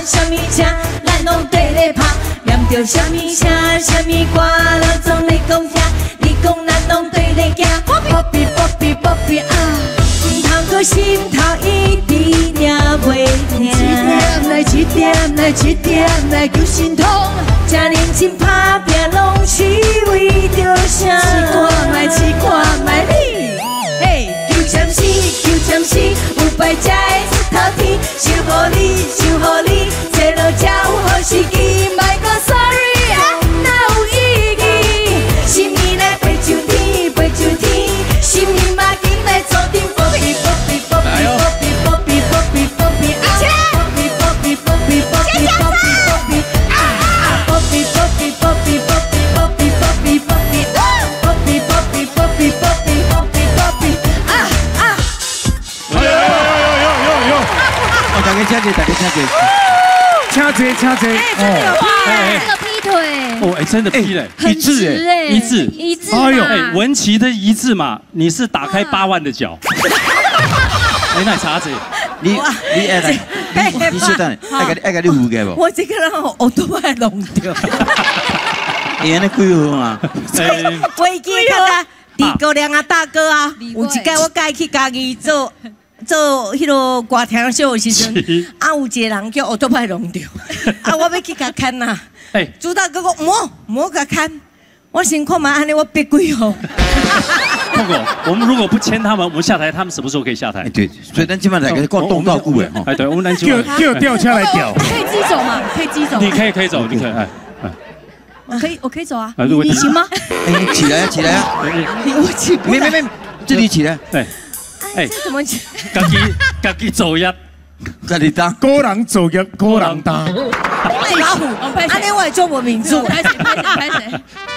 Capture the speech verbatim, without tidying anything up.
什么车，咱拢对咧拍。念着什么车，什么歌，咱总咧讲听。你讲咱拢对咧行，波比波比波比啊！唔通搁心头一直念袂停。一点来一点来一点来救心痛，这认真打拼拢是为着啥？试看卖，试看卖你。 求签诗，求签诗，有摆才会出头天。想予你，想予你，找落才有好时机。莫讲 sorry 啊，哪有意义？心意来飞上天，飞上天，心意嘛紧来做阵。波比波比波比波比波比波比波比啊！波比波比波比波比波比波比啊啊！波比波比波比波比波比波比波比啊！波比波比波比波比波比波比。 大家请坐，大家请坐， 请坐，请坐。 哎，真的有劈哎，这个劈腿。 哦，哎，真的劈嘞， 一致哎， 一致， 一致。 哎呦，哎，文琪的一致嘛，你是打开八万的脚。哎，奶茶子， 你你爱来，你你稍等，爱个爱个你扶个不？ 我这个人我都爱弄掉。 伊安尼几号啊？ 飞机看啦，地高亮啊，大哥啊，有一届我介去家己做。 做迄个歌厅秀的时阵，啊有一个人叫奥多麦弄掉，啊我要去甲牵呐，哎，主导哥讲莫莫甲牵，我先看嘛，安尼我憋几号。 碰过，我们如果不签他们，我们下台，他们什么时候可以下台？ 对，所以咱今晚来个逛动到久诶， 哎，对，我们来叫叫吊车来吊， 可以自己走嘛？可以自己走。 你可以可以走，你可以哎哎， 我可以我可以走啊， 如果你行吗？ 哎，起来啊，起来啊！ 我起不来，没没没，这里起来， 对。 哎，怎么去？ 家己家己走呀， 家己担， 个人走呀，个人担。 老虎，安尼我会做无民主。 拍谁拍谁拍谁。